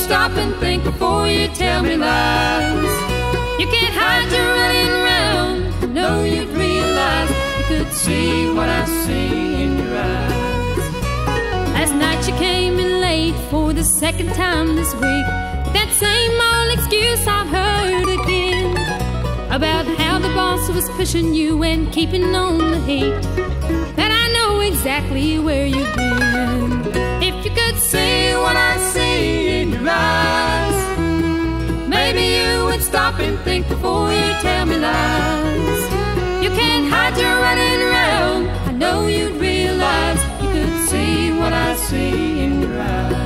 stop and think before you tell me lies. You can't hide your running around. I know you'd realize you could see what I see in your eyes. Last night you came in late for the second time this week. That same old excuse I've heard again, about how the boss was pushing you and keeping on the heat. That I know exactly where you've been. If you could see what I see in your eyes, maybe you would stop and think before you tell me lies. You can't hide your running around. I know you'd realize you could see what I see in your eyes.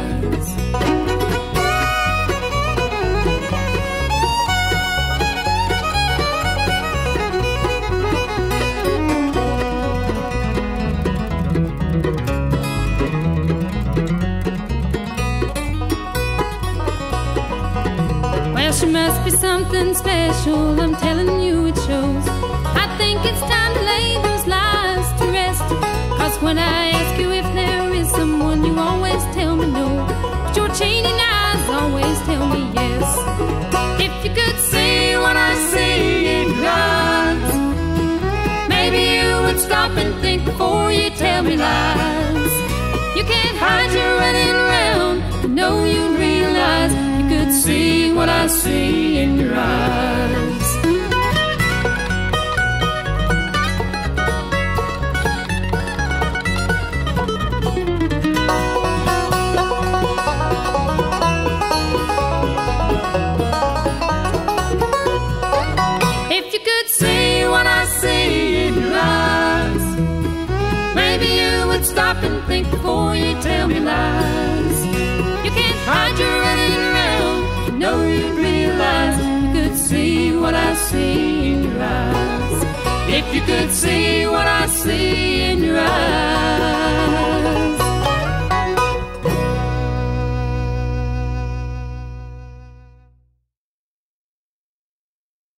She must be something special, I'm telling you it shows. I think it's time to lay those lies to rest. Cause when I ask you if there is someone, you always tell me no. But your changing eyes always tell me yes. If you could see what I see in your eyes, maybe you would stop and think before you tell me lies. You can't hide your running around. I know you'd realize you could see what I see in your eyes. If you could see what I see in your eyes, maybe you would stop and think before you tell me lies. You can't hide your running around. I know you'd realize you could see what I see in your eyes. If you could see what I see